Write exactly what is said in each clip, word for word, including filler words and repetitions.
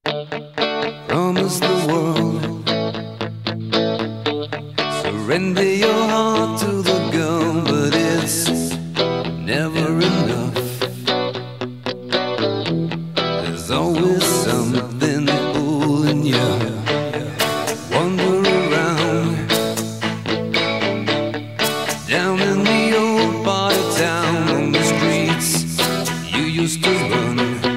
Promise the world, surrender your heart to the girl, but it's never enough. There's always something pulling you. Wander around down in the old part of town, on the streets you used to run,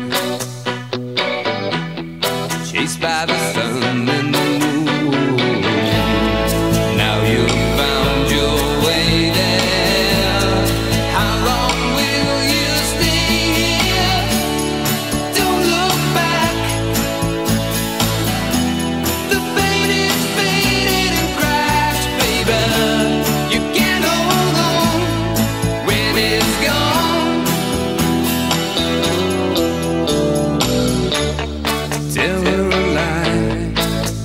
chased by the sun and the moon. Now you've found your way there. How long will you stay here? Don't look back. The pain is faded and cracks, baby. You can't hold on when it's gone. Tell her a lie,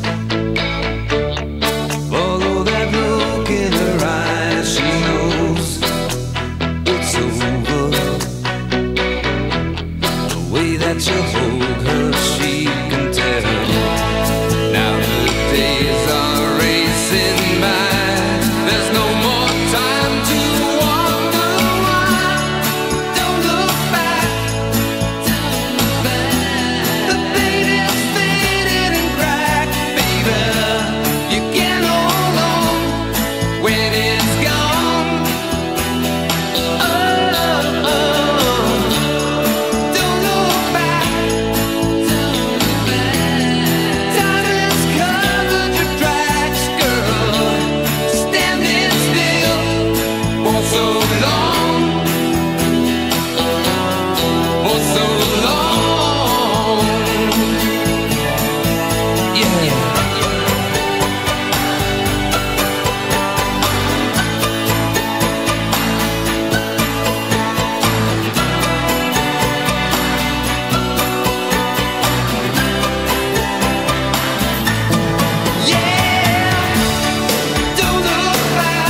follow that look in her eyes. She knows it's over. The way that you hold her, she can tell. Now the days are racing by. There's no more time to wonder why. Don't look back. The pain is faded and cracked, baby. You can't hold on when it's gone. Oh, oh. Don't look back. Time has covered your tracks, girl. Standing still for so long, for so long. Yeah. Don't look back.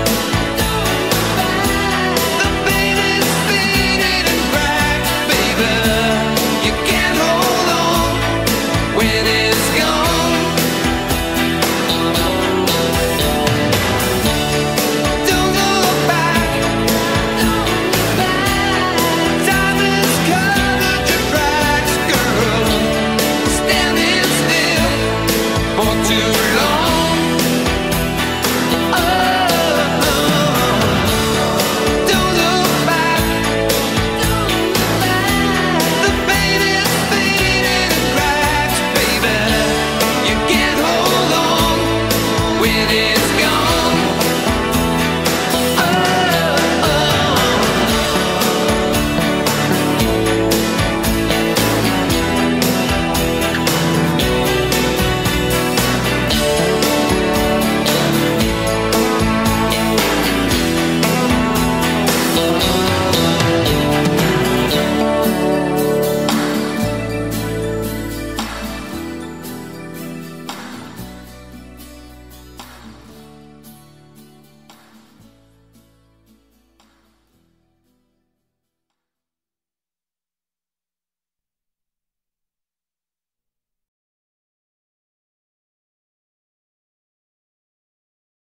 The pain is faded and cracked, baby. You can't hold on when